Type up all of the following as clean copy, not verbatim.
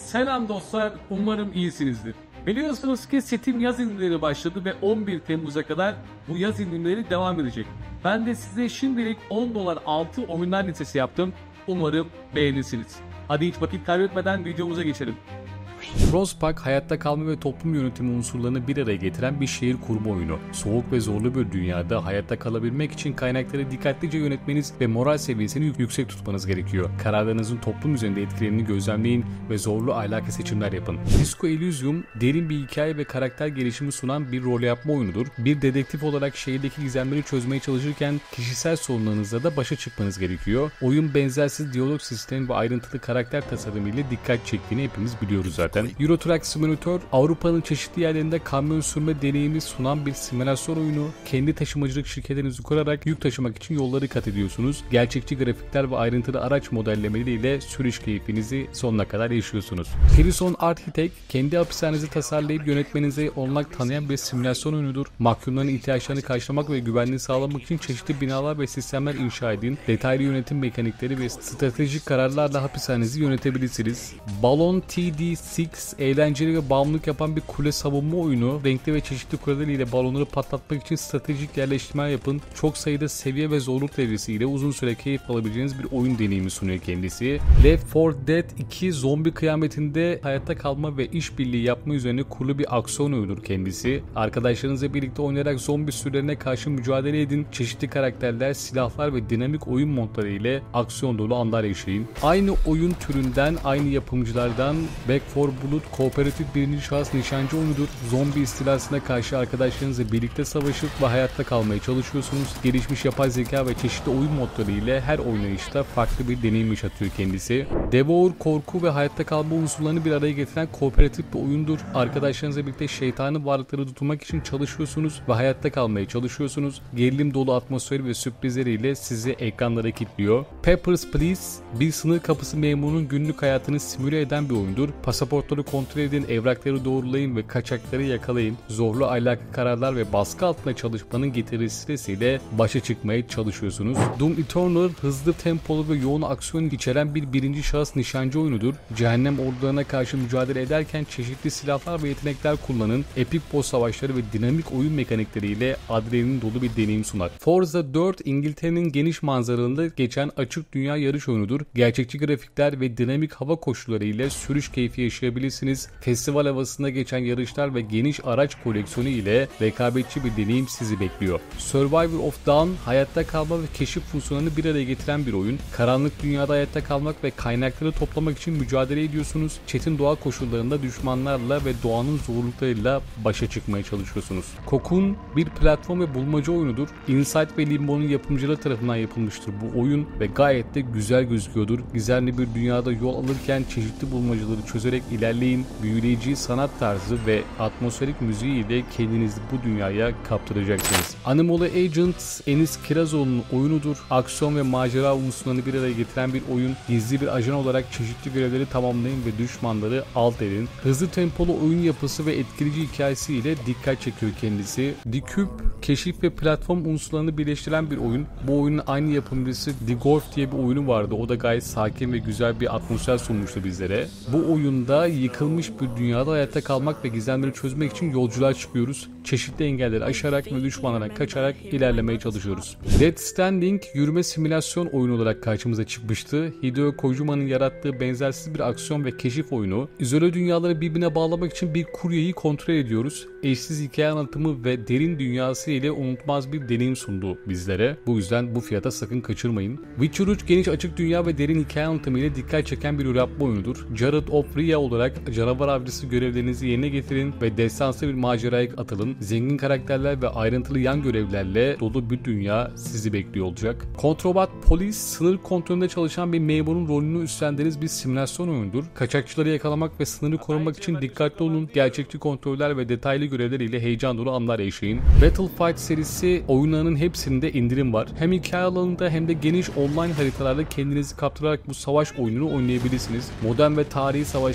Selam dostlar, umarım iyisinizdir. Biliyorsunuz ki Steam yaz indirimleri başladı ve 11 Temmuz'a kadar bu yaz indirimleri devam edecek. Ben de size şimdilik $10 altı oyunlar listesi yaptım. Umarım beğenirsiniz. Hadi hiç vakit kaybetmeden videomuza geçelim. Frostpunk, hayatta kalma ve toplum yönetimi unsurlarını bir araya getiren bir şehir kurma oyunu. Soğuk ve zorlu bir dünyada hayatta kalabilmek için kaynakları dikkatlice yönetmeniz ve moral seviyesini yüksek tutmanız gerekiyor. Kararlarınızın toplum üzerinde etkilerini gözlemleyin ve zorlu ahlaki seçimler yapın. Disco Elysium, derin bir hikaye ve karakter gelişimi sunan bir rol yapma oyunudur. Bir dedektif olarak şehirdeki gizemleri çözmeye çalışırken kişisel sorunlarınızla da başa çıkmanız gerekiyor. Oyun benzersiz diyalog sistemi ve ayrıntılı karakter tasarımı ile dikkat çektiğini hepimiz biliyoruz zaten. Euro Truck Simulator, Avrupa'nın çeşitli yerlerinde kamyon sürme deneyimi sunan bir simülasyon oyunu. Kendi taşımacılık şirketinizi kurarak yük taşımak için yolları kat ediyorsunuz. Gerçekçi grafikler ve ayrıntılı araç modellemeleriyle sürüş keyfinizi sonuna kadar yaşıyorsunuz. Prison Architect, kendi hapishanenizi tasarlayıp yönetmenize olanak tanıyan bir simülasyon oyunudur. Mahkumların ihtiyaçlarını karşılamak ve güvenliği sağlamak için çeşitli binalar ve sistemler inşa edin. Detaylı yönetim mekanikleri ve stratejik kararlarla hapishanenizi yönetebilirsiniz. Balloon TD6, eğlenceli ve bağımlılık yapan bir kule savunma oyunu. Renkli ve çeşitli kuleler ile balonları patlatmak için stratejik yerleştirme yapın. Çok sayıda seviye ve zorluk derecesi ile uzun süre keyif alabileceğiniz bir oyun deneyimi sunuyor kendisi. Left 4 Dead 2, zombi kıyametinde hayatta kalma ve işbirliği yapma üzerine kurulu bir aksiyon oyunudur kendisi. Arkadaşlarınızla birlikte oynayarak zombi sürülerine karşı mücadele edin. Çeşitli karakterler, silahlar ve dinamik oyun modları ile aksiyon dolu anlar yaşayın. Aynı oyun türünden, aynı yapımcılardan Back 4 Blood, kooperatif birinci şahıs nişancı oyunudur. Zombi istilasına karşı arkadaşlarınızla birlikte savaşıp ve hayatta kalmaya çalışıyorsunuz. Gelişmiş yapay zeka ve çeşitli oyun modları ile her oynayışta farklı bir deneyim yaşatıyor kendisi. Devour, korku ve hayatta kalma unsurlarını bir araya getiren kooperatif bir oyundur. Arkadaşlarınızla birlikte şeytanı varlıkları tutmak için çalışıyorsunuz ve hayatta kalmaya çalışıyorsunuz. Gerilim dolu atmosferi ve sürprizleriyle sizi ekranlara kilitliyor. Papers, Please, bir sınır kapısı memurunun günlük hayatını simüle eden bir oyundur. Pasaportları kontrol edin, evrakları doğrulayın ve kaçakları yakalayın. Zorlu ahlaki kararlar ve baskı altında çalışmanın getirdiği stresiyle başa çıkmaya çalışıyorsunuz. Doom Eternal, hızlı, tempolu ve yoğun aksiyon içeren bir birinci şahıs nişancı oyunudur. Cehennem ordularına karşı mücadele ederken çeşitli silahlar ve yetenekler kullanın. Epik boss savaşları ve dinamik oyun mekanikleriyle adrenalin dolu bir deneyim sunar. Forza 4, İngiltere'nin geniş manzaralarında geçen açık dünya yarış oyunudur. Gerçekçi grafikler ve dinamik hava koşulları ile sürüş keyfi yaşayabilirsiniz. Festival havasında geçen yarışlar ve geniş araç koleksiyonu ile rekabetçi bir deneyim sizi bekliyor. Survivor of Dawn, hayatta kalma ve keşif fonksiyonlarını bir araya getiren bir oyun. Karanlık dünyada hayatta kalmak ve kaynakları toplamak için mücadele ediyorsunuz. Çetin doğa koşullarında düşmanlarla ve doğanın zorluklarıyla başa çıkmaya çalışıyorsunuz. Cocoon, bir platform ve bulmaca oyunudur. Inside ve Limbo'nun yapımcıları tarafından yapılmıştır bu oyun ve gayet de güzel gözüküyordur. Gizemli bir dünyada yol alırken çeşitli bulmacaları çözerek ilerleyin. Büyüleyici sanat tarzı ve atmosferik müziği ile kendinizi bu dünyaya kaptıracaksınız. Animal Agent, Enis Kirazoğlu'nun oyunudur. Aksiyon ve macera unsurlarını bir araya getiren bir oyun. Gizli bir ajan olarak çeşitli görevleri tamamlayın ve düşmanları alt edin. Hızlı tempolu oyun yapısı ve etkileyici hikayesiyle dikkat çekiyor kendisi. The Cube, keşif ve platform unsurlarını birleştiren bir oyun. Bu oyunun aynı yapımcısı The Golf diye bir oyunu vardı. O da gayet sakin ve güzel bir atmosfer sunmuştu bizlere. Bu oyunda yıkılmış bir dünyada hayatta kalmak ve gizemleri çözmek için yolculuğa çıkıyoruz. Çeşitli engelleri aşarak ve düşmanlardan kaçarak ilerlemeye çalışıyoruz. Death Stranding, yürüme simülasyon oyunu olarak karşımıza çıkmıştı. Hideo Kojima'nın yarattığı benzersiz bir aksiyon ve keşif oyunu. İzole dünyaları birbirine bağlamak için bir kuryeyi kontrol ediyoruz. Eşsiz hikaye anlatımı ve derin dünyası ile unutmaz bir deneyim sundu bizlere. Bu yüzden bu fiyata sakın kaçırmayın. Witcher 3, geniş açık dünya ve derin hikaye anlatımı ile dikkat çeken bir rol yapma oyunudur. Jared of Rhea olarak canavar avcısı görevlerinizi yerine getirin ve destansı bir maceraya atılın. Zengin karakterler ve ayrıntılı yan görevlerle dolu bir dünya sizi bekliyor olacak. Contraband Police, sınır kontrolünde çalışan bir memurun rolünü üstlendiğiniz bir simülasyon oyunudur. Kaçakçıları yakalamak ve sınırı korumak için dikkatli olun. Gerçekçi kontroller ve detaylı görevler ile heyecan dolu anlar yaşayın. Battlefield serisi oyunlarının hepsinde indirim var. Hem hikaye alanında hem de geniş online haritalarda kendinizi kaptırarak bu savaş oyununu oynayabilirsiniz. Modern ve tarihi savaşlarda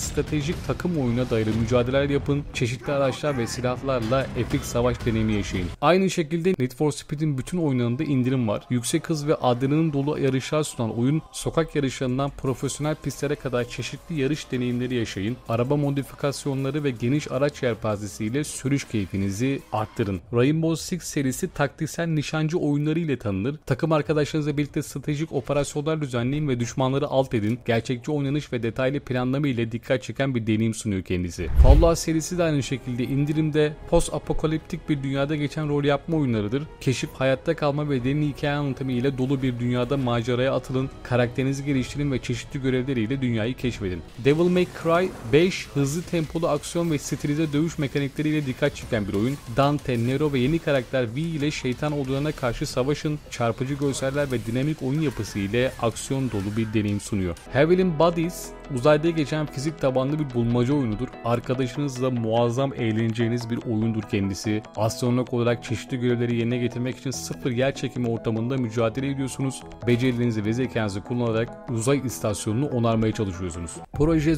stratejik takım oyununa dayalı mücadeleler yapın, çeşitli araçlar ve silahlarla epik savaş deneyimi yaşayın. Aynı şekilde Need for Speed'in bütün oyunlarında indirim var. Yüksek hız ve adrenalin dolu yarışlar sunan oyun, sokak yarışlarından profesyonel pistlere kadar çeşitli yarış deneyimleri yaşayın. Araba modifikasyonları ve geniş araç yelpazesiyle sürüş keyfinizi arttırın. Rainbow Six serisi taktiksel nişancı oyunları ile tanınır. Takım arkadaşlarınızla birlikte stratejik operasyonlar düzenleyin ve düşmanları alt edin. Gerçekçi oynanış ve detaylı planlama ile dikkat çeken bir deneyim sunuyor kendisi. Fallout serisi de aynı şekilde indirimde. Post apokaliptik bir dünyada geçen rol yapma oyunlarıdır. Keşif, hayatta kalma ve derin hikaye anlatımı ile dolu bir dünyada maceraya atılın. Karakterinizi geliştirin ve çeşitli görevleriyle dünyayı keşfedin. Devil May Cry 5 hızlı tempolu aksiyon ve stilize dövüş mekanikleriyle dikkat çeken bir oyun. Dante, Nero ve yeni karakter V ile şeytan ordularına karşı savaşın. Çarpıcı görseller ve dinamik oyun yapısı ile aksiyon dolu bir deneyim sunuyor. Heavenly Bodies uzayda geçen fizik tabanlı bir bulmaca oyunudur. Arkadaşınızla muazzam eğleneceğiniz bir oyundur kendisi. Astronot olarak çeşitli görevleri yerine getirmek için sıfır yer çekimi ortamında mücadele ediyorsunuz. Becerilerinizi ve zekanızı kullanarak uzay istasyonunu onarmaya çalışıyorsunuz. Proje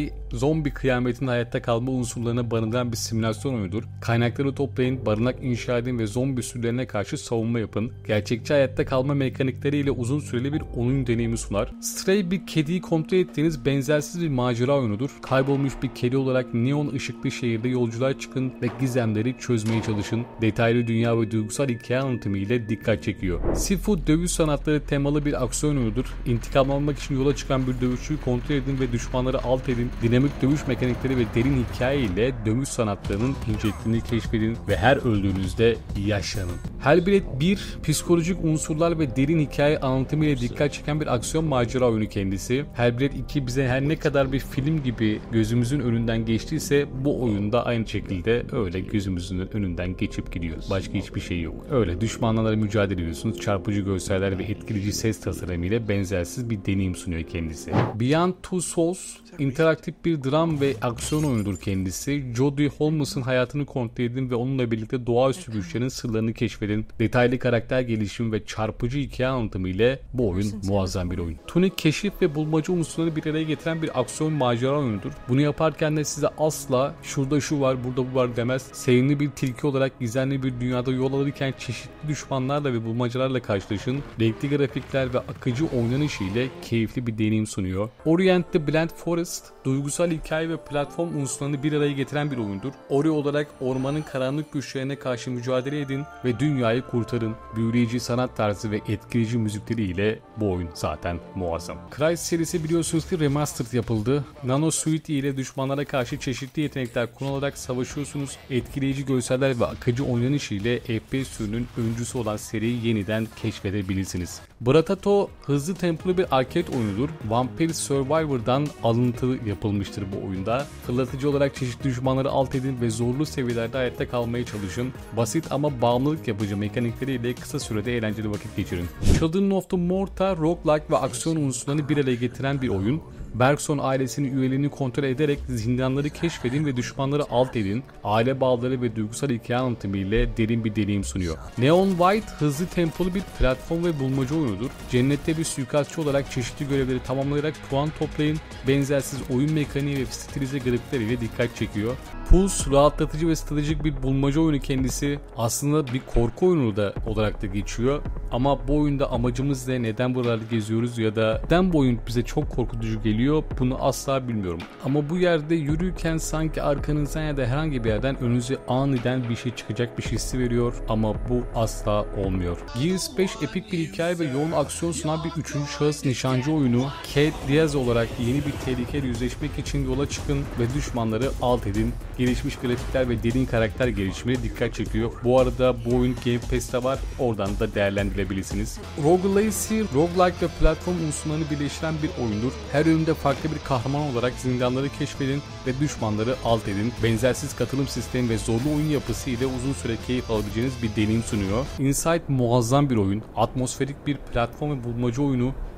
zombi kıyametinde hayatta kalma unsurlarına barındıran bir simülasyon oyunudur. Kaynakları toplayın, barınak inşa edin ve zombi sürülerine karşı savunma yapın. Gerçekçi hayatta kalma mekanikleriyle uzun süreli bir oyun deneyimi sunar. Stray bir kediyi kontrol ettiğiniz benzersiz bir macera oyunudur. Kaybolmuş bir kedi olarak neon ışıklı şehirde yolculuğa çıkın ve gizemleri çözmeye çalışın. Detaylı dünya ve duygusal hikaye anlatımı ile dikkat çekiyor. Sifu dövüş sanatları temalı bir aksiyon oyunudur. İntikam almak için yola çıkan bir dövüşçüyü kontrol edin ve düşmanları alt edin. Dinamik dövüş mekanikleri ve derin hikaye ile dövüş sanatlarının inceliklerini keşfedin ve her öldüğünüzde yaşlanın. Hellblade 1 psikolojik unsurlar ve derin hikaye anlatımı ile dikkat çeken bir aksiyon macera oyunu kendisi. Hellblade 2 bize her ne kadar bir film gibi gözümüzün önünden geçtiyse bu oyunda aynı şekilde öyle gözümüzün önünden geçip gidiyor. Başka hiçbir şey yok. Öyle düşmanlarla mücadele ediyorsunuz. Çarpıcı görseller ve etkileyici ses tasarımı ile benzersiz bir deneyim sunuyor kendisi. Beyond Two Souls interaktif bir dram ve aksiyon oyunudur kendisi. Jodie Holmes'ın hayatını kontrol edin ve onunla birlikte doğaüstü güçlerin sırlarını keşfedin. Detaylı karakter gelişimi ve çarpıcı hikaye anlatımı ile bu oyun muazzam bir oyun. Tunic keşif ve bulmaca unsurları bir araya getiren bir aksiyon macera oyunudur. Bunu yaparken de size asla şurada şu var, burada bu var demez. Sevimli bir tilki olarak gizemli bir dünyada yol alırken çeşitli düşmanlarla ve bulmacalarla karşılaşın. Renkli grafikler ve akıcı oynanış ile keyifli bir deneyim sunuyor. Orient the Blind Forest, duygusal hikaye ve platform unsurlarını bir araya getiren bir oyundur. Ori olarak ormanın karanlık güçlerine karşı mücadele edin ve dünyayı kurtarın. Büyüleyici sanat tarzı ve etkileyici müzikleriyle bu oyun zaten muazzam. Crysis serisi biliyorsunuz ki remastered yapıldı. Nano Suite ile düşmanlara karşı çeşitli yetenekler kullanarak savaşıyorsunuz. Etkileyici görseller ve akıcı oynanış ile FPS türünün öncüsü olan seriyi yeniden keşfedebilirsiniz. Bratato hızlı tempolu bir arcade oyunudur. Vampire Survivor'dan alıntı yapılmıştır bu oyunda. Fırlatıcı olarak çeşitli düşmanları alt edin ve zorlu seviyelerde hayatta kalmaya çalışın. Basit ama bağımlılık yapıcı mekanikleriyle kısa sürede eğlenceli vakit geçirin. Children of the Morta roguelike ve aksiyon unsurlarını bir araya getiren bir oyun. Bergson ailesinin üyelerini kontrol ederek zindanları keşfedin ve düşmanları alt edin. Aile bağları ve duygusal hikaye anlatımı ile derin bir deneyim sunuyor. Neon White hızlı tempolu bir platform ve bulmaca oyunudur. Cennette bir suikastçı olarak çeşitli görevleri tamamlayarak puan toplayın. Benzersiz oyun mekaniği ve stilize grafikler ile dikkat çekiyor. Pulse rahatlatıcı ve stratejik bir bulmaca oyunu kendisi. Aslında bir korku oyunu da olarak da geçiyor. Ama bu oyunda amacımız ne? Neden buralarda geziyoruz ya da neden bu oyun bize çok korkutucu geliyor? Bunu asla bilmiyorum. Ama bu yerde yürürken sanki arkanızdan ya da herhangi bir yerden önünüze aniden bir şey çıkacak bir hissi veriyor. Ama bu asla olmuyor. Gears 5 epik bir hikaye ve yoğun aksiyon sunan bir üçüncü şahıs nişancı oyunu. Kate Diaz olarak yeni bir tehlikeyle yüzleşmek için yola çıkın ve düşmanları alt edin. Gelişmiş grafikler ve derin karakter gelişimine dikkat çekiyor. Bu arada bu oyun Game Pass'te var. Oradan da değerlendirebilirsiniz. Roguelacy, roguelike ve platform unsurlarını birleştiren bir oyundur. Her oyunda farklı bir kahraman olarak zindanları keşfedin ve düşmanları alt edin. Benzersiz katılım sistemi ve zorlu oyun yapısı ile uzun süre keyif alabileceğiniz bir deneyim sunuyor. Inside muazzam bir oyun. Atmosferik bir platform ve bulmaca oyunu.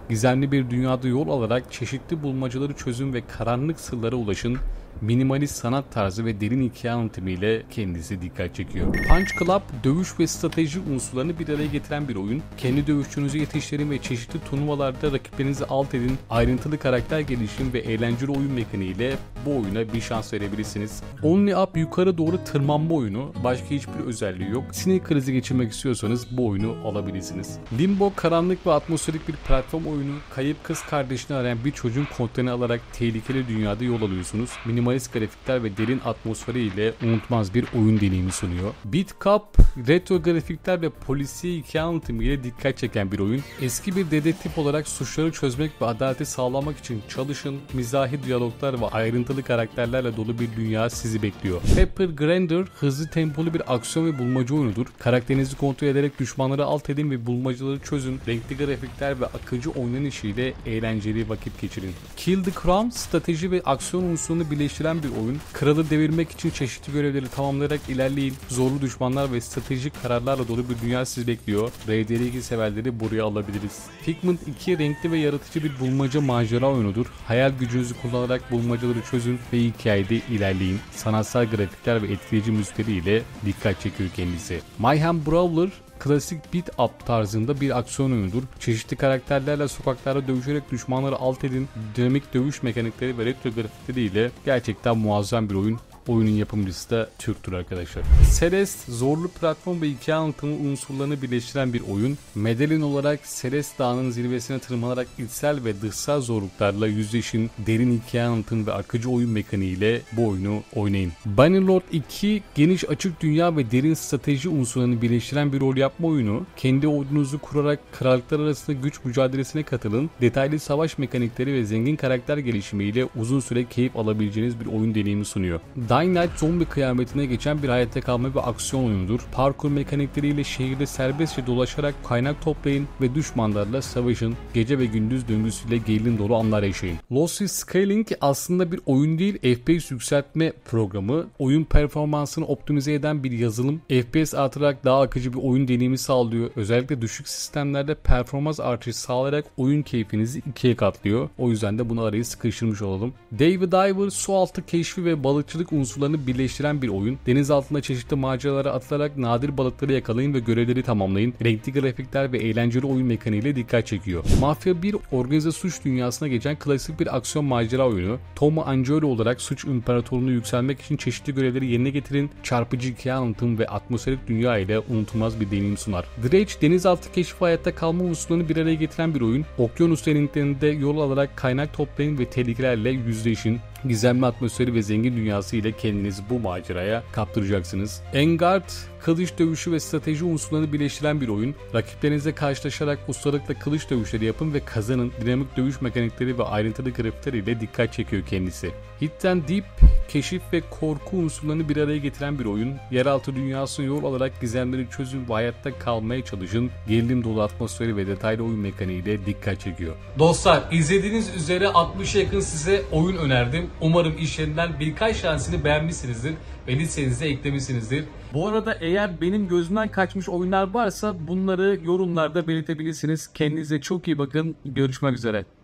Gizemli bir dünyada yol alarak çeşitli bulmacaları çözün ve karanlık sırlara ulaşın. Minimalist sanat tarzı ve derin hikaye anlatımı ile kendisi dikkat çekiyor. Punch Club, dövüş ve strateji unsurlarını bir araya getiren bir oyun. Kendi dövüşçünüzü yetiştirin ve çeşitli turnuvalarda rakiplerinizi alt edin. Ayrıntılı karakter gelişim ve eğlenceli oyun mekaniğiyle bu oyuna bir şans verebilirsiniz. Only Up yukarı doğru tırmanma oyunu. Başka hiçbir özelliği yok. Sinir krizi geçirmek istiyorsanız bu oyunu alabilirsiniz. Limbo, karanlık ve atmosferik bir platform oyunu. Kayıp kız kardeşini arayan bir çocuğun kontrolünü alarak tehlikeli dünyada yol alıyorsunuz. Minimalist grafikler ve derin atmosferiyle unutmaz bir oyun deneyimi sunuyor. Beat Cup, retro grafikler ve polisiye hikaye anlatımı ile dikkat çeken bir oyun. Eski bir dedektif olarak suçları çözmek ve adaleti sağlamak için çalışın. Mizahi diyaloglar ve ayrıntılı karakterlerle dolu bir dünya sizi bekliyor. Pepper Grinder, hızlı tempolu bir aksiyon ve bulmaca oyunudur. Karakterinizi kontrol ederek düşmanları alt edin ve bulmacaları çözün. Renkli grafikler ve akıcı oynanış ile eğlenceli vakit geçirin. Kill the Crown, strateji ve aksiyon unsurunu birleştiren bir oyun. Kralı devirmek için çeşitli görevleri tamamlayarak ilerleyin. Zorlu düşmanlar ve stratejik kararlarla dolu bir dünya sizi bekliyor. RDR2 severleri buraya alabiliriz. Figment 2, renkli ve yaratıcı bir bulmaca macera oyunudur. Hayal gücünüzü kullanarak bulmacaları çözün ve hikayede ilerleyin. Sanatsal grafikler ve etkileyici müzikleriyle dikkat çekiyor kendisi. Mayhem Brawler, klasik beat up tarzında bir aksiyon oyunudur. Çeşitli karakterlerle sokaklarda dövüşerek düşmanları alt edin. Dinamik dövüş mekanikleri ve retro grafikleriyle gerçekten muazzam bir oyun. Oyunun yapımcısı da Türk'tür arkadaşlar. Celeste, zorlu platform ve hikaye anlatımı unsurlarını birleştiren bir oyun. Medalyon olarak Celeste Dağı'nın zirvesine tırmanarak içsel ve dışsal zorluklarla yüzleşin. Derin hikaye anlatım ve akıcı oyun mekaniğiyle bu oyunu oynayın. Bannerlord 2, geniş açık dünya ve derin strateji unsurlarını birleştiren bir rol yapma oyunu. Kendi ordunuzu kurarak krallıklar arasında güç mücadelesine katılın. Detaylı savaş mekanikleri ve zengin karakter gelişimiyle uzun süre keyif alabileceğiniz bir oyun deneyimi sunuyor. Dying Light, zombi kıyametine geçen bir hayatta kalma ve aksiyon oyunudur. Parkur mekanikleriyle şehirde serbestçe dolaşarak kaynak toplayın ve düşmanlarla savaşın. Gece ve gündüz döngüsüyle gerilim dolu anlar yaşayın. Lost Scaling aslında bir oyun değil, FPS yükseltme programı. Oyun performansını optimize eden bir yazılım. FPS artırarak daha akıcı bir oyun deneyimi sağlıyor. Özellikle düşük sistemlerde performans artışı sağlayarak oyun keyfinizi ikiye katlıyor. O yüzden de bunu araya sıkıştırmış olalım. Davey Diver, su altı keşfi ve balıkçılık unsurlarını birleştiren bir oyun. Deniz altında çeşitli maceralara atılarak nadir balıkları yakalayın ve görevleri tamamlayın. Renkli grafikler ve eğlenceli oyun mekaniğiyle dikkat çekiyor. Mafya 1, organize suç dünyasına geçen klasik bir aksiyon macera oyunu. Tom Angelo olarak suç imparatorluğunu yükselmek için çeşitli görevleri yerine getirin. Çarpıcı hikaye anlatım ve atmosferik dünya ile unutulmaz bir deneyim sunar. Dredge, denizaltı keşfi hayatta kalma unsurlarını bir araya getiren bir oyun. Okyanus derinliklerinde yol alarak kaynak toplayın ve tehlikelerle yüzleşin. Gizemli atmosferi ve zengin dünyası ile kendinizi bu maceraya kaptıracaksınız. Engard, kılıç dövüşü ve strateji unsurlarını birleştiren bir oyun. Rakiplerinizle karşılaşarak ustalıkla kılıç dövüşleri yapın ve kazanın. Dinamik dövüş mekanikleri ve ayrıntılı grafikler ile dikkat çekiyor kendisi. Hit and Deep, keşif ve korku unsurlarını bir araya getiren bir oyun. Yeraltı dünyasına yol alarak gizemleri çözün ve hayatta kalmaya çalışın. Gerilim dolu atmosferi ve detaylı oyun mekaniğiyle dikkat çekiyor. Dostlar, izlediğiniz üzere 60'a yakın size oyun önerdim. Umarım işlerinden birkaç tanesini beğenmişsinizdir ve listenize eklemişsinizdir. Bu arada eğer benim gözümden kaçmış oyunlar varsa bunları yorumlarda belirtebilirsiniz. Kendinize çok iyi bakın. Görüşmek üzere.